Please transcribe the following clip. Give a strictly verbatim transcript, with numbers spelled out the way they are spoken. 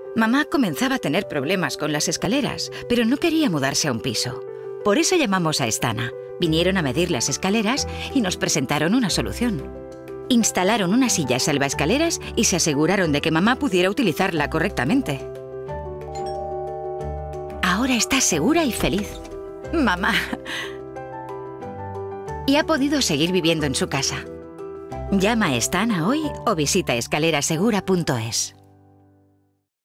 Mamá comenzaba a tener problemas con las escaleras, pero no quería mudarse a un piso. Por eso llamamos a Estana. Vinieron a medir las escaleras y nos presentaron una solución. Instalaron una silla salvaescaleras y se aseguraron de que mamá pudiera utilizarla correctamente. Ahora está segura y feliz. Mamá. Y ha podido seguir viviendo en su casa. Llama a Estana hoy o visita escalerasegura punto es.